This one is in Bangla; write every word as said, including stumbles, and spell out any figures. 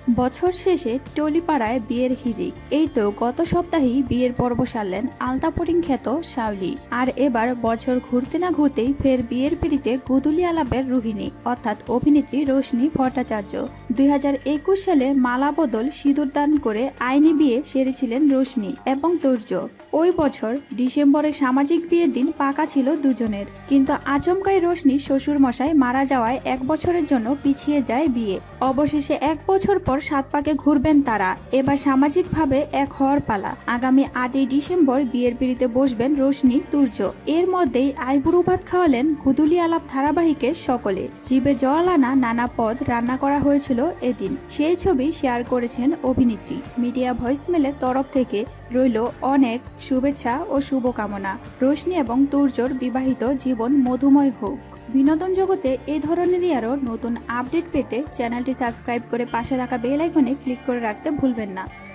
বছর শেষে টলিপাড়ায় বিয়ের হিড়িক। এই তো গত সপ্তাহেই বিয়ের পর্ব সারলেন আলতাপরিং খ্যাত শাওলি। আর এবার বছর ঘুরতে না ঘুরতেই ফের বিয়ের পিড়িতে গোধূলি আলাপের রোহিণী অর্থাৎ অভিনেত্রী রোশনি ভট্টাচার্য। দুই হাজার একুশ সালে মালা বদল সিঁদুর দান করে আইনি বিয়ে সেরেছিলেন রোশনি এবং তুর্য। ওই বছর ডিসেম্বরে সামাজিক বিয়ের দিন পাকা ছিল দুজনের, কিন্তু আচমকাই রোশনি শ্বশুর মশাই মারা যাওয়ায় এক বছরের জন্য পিছিয়ে যায় বিয়ে। অবশেষে এক বছর পর সাত পাকে ঘুরবেন তারা। এবার সামাজিক ভাবে এক হওয়ার পালা। আগামী আটই ডিসেম্বর বিয়ের পিড়িতে বসবেন রোশনি তুর্য। এর মধ্যেই আইবুড়ো ভাত খাওয়ালেন গোধূলি আলাপ ধারাবাহিকের সকলে। জিভে জল আনা নানা পদ রান্না করা হয়েছিল এদিন। সেই ছবি শেয়ার করেছেন অভিনেত্রী। মিডিয়া ভয়েসমেলের তরফ থেকে রইল অনেক শুভেচ্ছা ও শুভকামনা। রোশনি এবং তুর্যর বিবাহিত জীবন মধুময় হোক। বিনোদন জগতে এই ধরনেরই আরো নতুন আপডেট পেতে চ্যানেলটি সাবস্ক্রাইব করে পাশে থাকা বেল আইকনে ক্লিক করে রাখতে ভুলবেন না।